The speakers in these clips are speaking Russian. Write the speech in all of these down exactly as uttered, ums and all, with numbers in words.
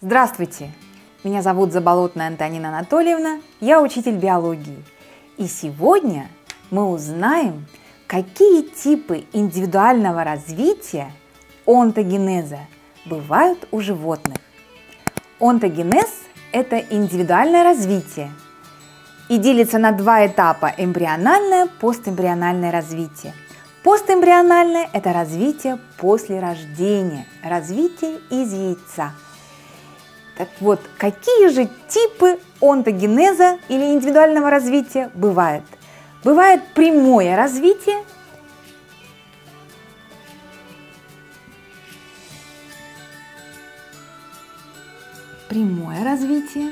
Здравствуйте! Меня зовут Заболотная Антонина Анатольевна, я учитель биологии. И сегодня мы узнаем, какие типы индивидуального развития онтогенеза бывают у животных. Онтогенез – это индивидуальное развитие и делится на два этапа – эмбриональное и постэмбриональное развитие. Постэмбриональное – это развитие после рождения, развитие из яйца. Так вот, какие же типы онтогенеза или индивидуального развития бывают? Бывает прямое развитие, прямое развитие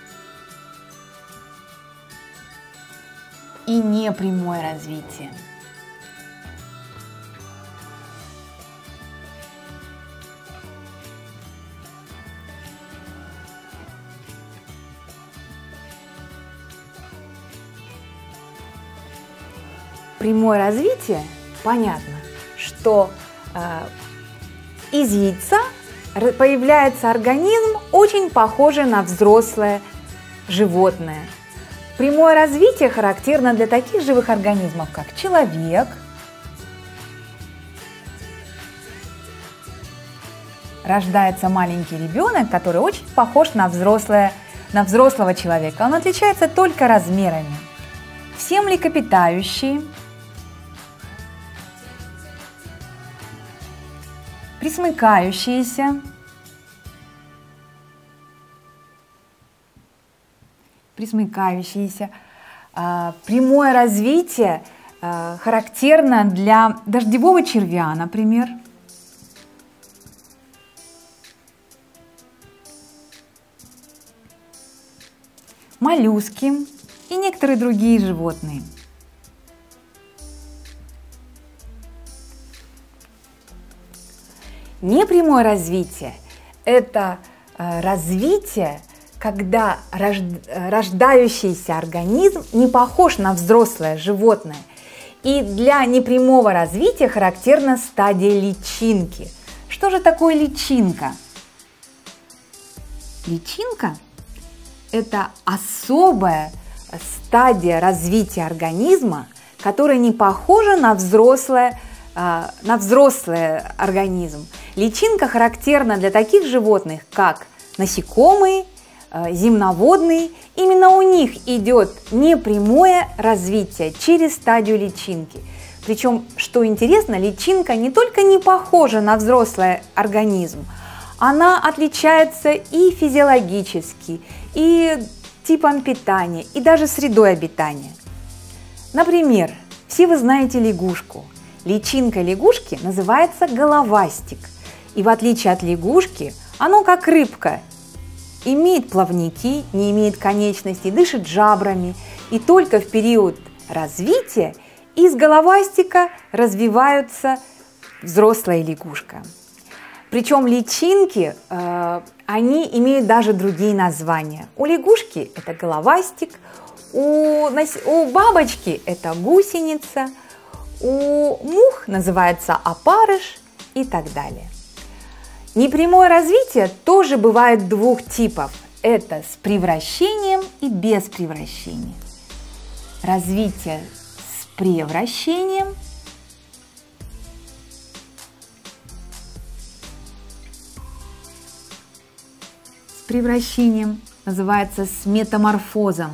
и непрямое развитие. Прямое развитие, понятно, что э, из яйца появляется организм, очень похожий на взрослое животное. Прямое развитие характерно для таких живых организмов, как человек, рождается маленький ребенок, который очень похож на, взрослое, на взрослого человека. Он отличается только размерами. Все млекопитающие, пресмыкающиеся, пресмыкающиеся, э, прямое развитие э, характерно для дождевого червя, например, моллюски и некоторые другие животные. Непрямое развитие – это э, развитие, когда рождающийся организм не похож на взрослое животное. И для непрямого развития характерна стадия личинки. Что же такое личинка? Личинка – это особая стадия развития организма, которая не похожа на взрослое на взрослый организм. Личинка характерна для таких животных, как насекомые, земноводные. Именно у них идет непрямое развитие через стадию личинки. Причем, что интересно, личинка не только не похожа на взрослый организм, она отличается и физиологически, и типом питания, и даже средой обитания. Например, все вы знаете лягушку. Личинка лягушки называется головастик. И в отличие от лягушки, оно как рыбка. Имеет плавники, не имеет конечностей, дышит жабрами. И только в период развития из головастика развиваются взрослая лягушка. Причем личинки, э, они имеют даже другие названия. У лягушки это головастик, у, у бабочки это гусеница, у мух называется опарыш и так далее. Непрямое развитие тоже бывает двух типов. Это с превращением и без превращения. Развитие с превращением с превращением называется с метаморфозом.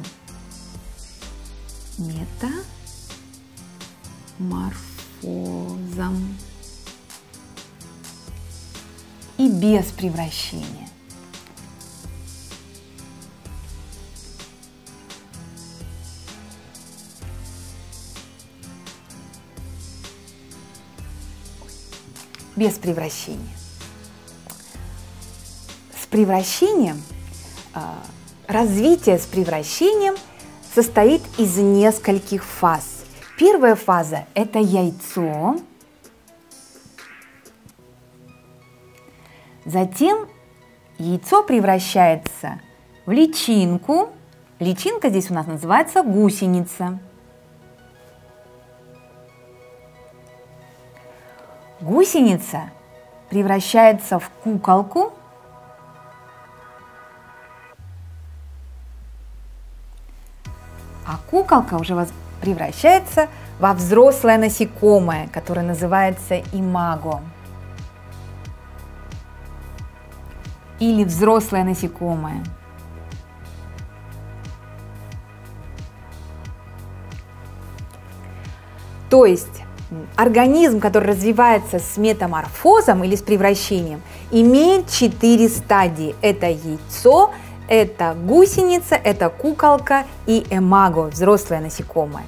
Мета морфозом и без превращения. Без превращения. С превращением, развитие с превращением состоит из нескольких фаз. Первая фаза – это яйцо, затем яйцо превращается в личинку, личинка здесь у нас называется гусеница. Гусеница превращается в куколку, куколка уже превращается во взрослое насекомое, которое называется имаго. Или взрослое насекомое. То есть организм, который развивается с метаморфозом или с превращением, имеет четыре стадии. Это яйцо, это гусеница, это куколка и имаго, взрослое насекомое.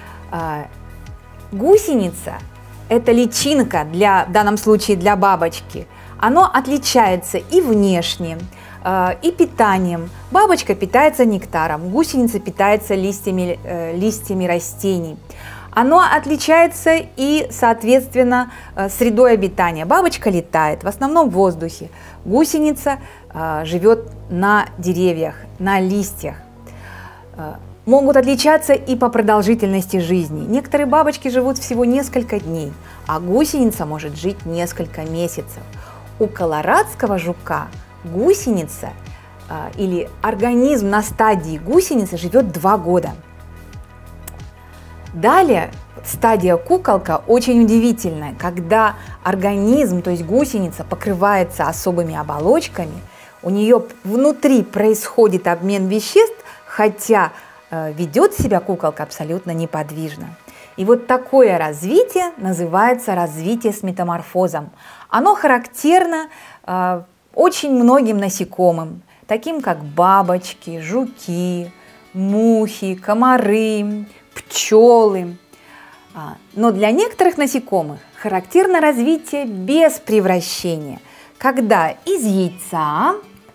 Гусеница – это личинка, для, в данном случае для бабочки. Оно отличается и внешне, и питанием. Бабочка питается нектаром, гусеница питается листьями, листьями растений. Оно отличается и, соответственно, средой обитания. Бабочка летает в основном в воздухе, гусеница живет на деревьях, на листьях. Могут отличаться и по продолжительности жизни. Некоторые бабочки живут всего несколько дней, а гусеница может жить несколько месяцев. У колорадского жука гусеница а, или организм на стадии гусеницы живет два года. Далее стадия куколка очень удивительная, когда организм, то есть гусеница, покрывается особыми оболочками, у нее внутри происходит обмен веществ, хотя э, ведет себя куколка абсолютно неподвижно. И вот такое развитие называется развитие с метаморфозом. Оно характерно э, очень многим насекомым, таким как бабочки, жуки, мухи, комары, пчелы. Но для некоторых насекомых характерно развитие без превращения, когда из яйца,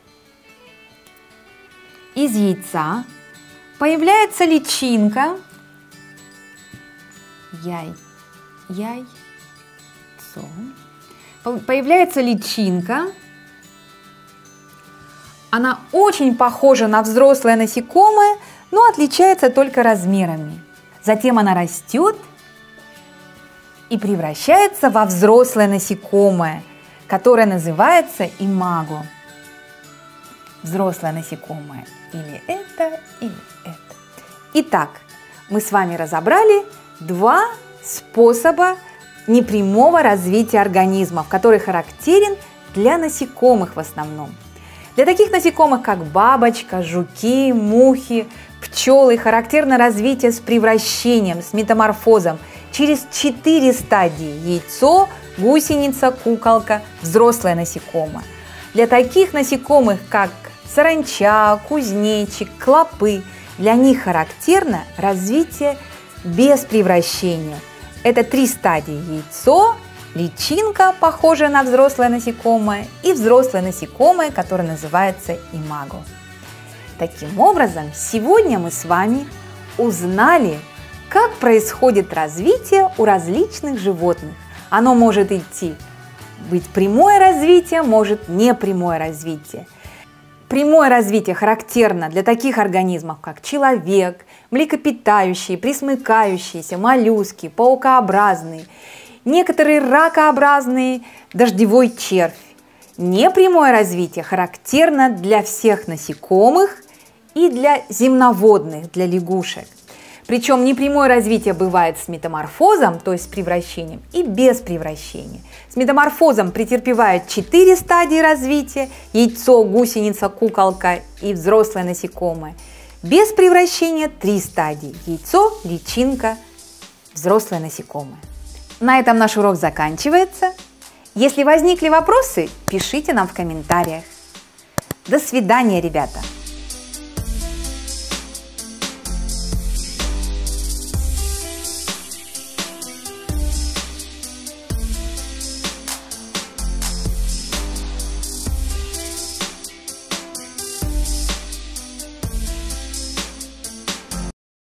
из яйца появляется личинка, яй, яйцо, появляется личинка, она очень похожа на взрослое насекомое, но отличается только размерами. Затем она растет и превращается во взрослое насекомое, которое называется имаго. Взрослое насекомое или это, или это. Итак, мы с вами разобрали два способа непрямого развития организмов, который характерен для насекомых в основном. Для таких насекомых, как бабочка, жуки, мухи, пчелы, характерно развитие с превращением, с метаморфозом через четыре стадии: яйцо, гусеница, куколка, взрослое насекомое. Для таких насекомых, как саранча, кузнечик, клопы, для них характерно развитие без превращения. Это три стадии: яйцо, личинка, похожая на взрослое насекомое, и взрослое насекомое, которое называется имаго. Таким образом, сегодня мы с вами узнали, как происходит развитие у различных животных. Оно может идти, быть прямое развитие, может непрямое развитие. Прямое развитие характерно для таких организмов, как человек, млекопитающие, пресмыкающиеся, моллюски, паукообразные, некоторые ракообразные, дождевой червь. Непрямое развитие характерно для всех насекомых и для земноводных, для лягушек. Причем непрямое развитие бывает с метаморфозом, то есть с превращением, и без превращения. С метаморфозом претерпевают четыре стадии развития: яйцо, гусеница, куколка и взрослое насекомое. Без превращения три стадии: яйцо, личинка, взрослое насекомое. На этом наш урок заканчивается. Если возникли вопросы, пишите нам в комментариях. До свидания, ребята!